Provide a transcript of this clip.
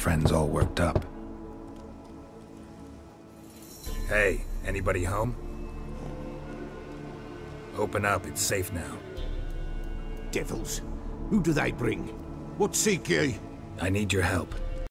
friends all worked up. Hey, anybody home? Open up, it's safe now. Devils. Who do they bring? What seek ye? I need your help.